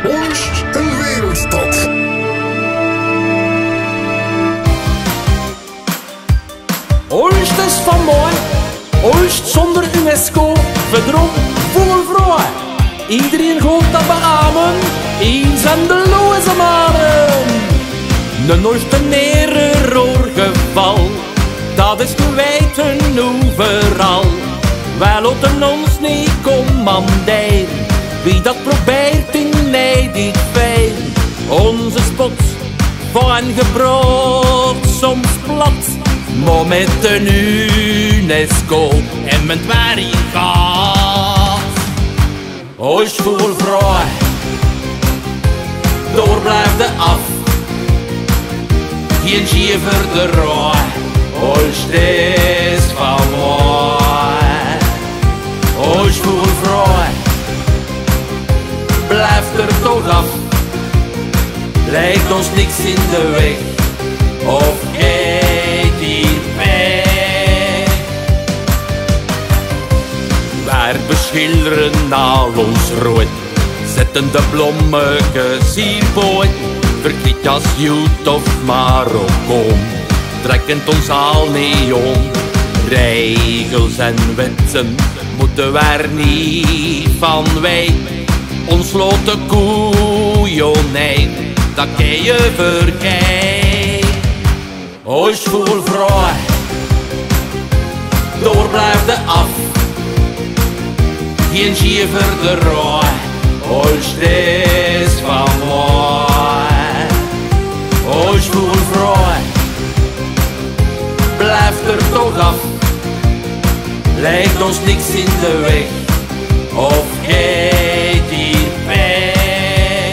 Oost, een wereldstad. Oost is van mooi, Oost zonder UNESCO, verdrom vol vrouwen. Iedereen gaat dat beamen, eens en de loze manen. Een ordinaire roergeval, dat is te weten overal. Wij laten ons niet commanderen, wie dat probeert in Nederland veel. Onze spot van gebrood soms plat, maar met de UNESCO en met waar je gaat. Oost vol vrouw, door blijft de af, geen schiever de rooi. Oost is van mij, Oost vol vrouw, blijft er toch af. Lijkt ons niks in de weg, of gaat hier weg. Wij beschilderen al ons rood, zetten de blommetjes hier boven. Verkiet als Joet of Marokko, trekken ons al niet om. Regels en wetten moeten wij er niet van weten. Ons lotte koeien, nee, dat kan je vergeten. Oost vol vrouw, door blijft de af, geen schiever de rooi. Oost is van mij, Oost vol vrouw, blijft er toch af. Lijkt ons niks in de weg, of gaat hier weg.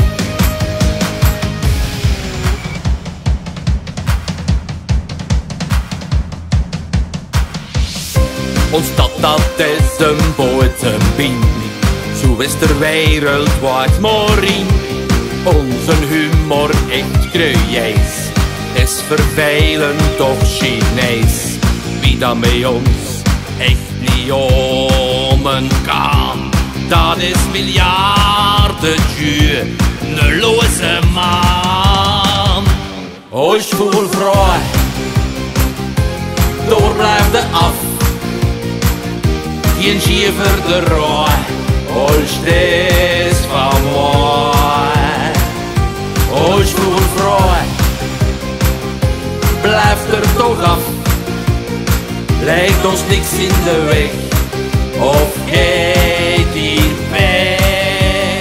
Ons stad dat is een bodembien, zo is er wereldwijd maar in. Onze humor echt kruijes, is vervelend toch Chinees. Wie dan bij ons echt niet om kan, dat is miljarden duur, een loze man. Oost vol vrouw, door blijft de af, geen schiever de rooi. Oost is van mij, Oost vol vrouw, blijft er toch af. Lijkt ons niks in de weg, of gaat hier weg.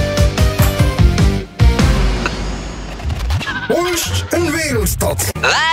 Oost, een wereldstad.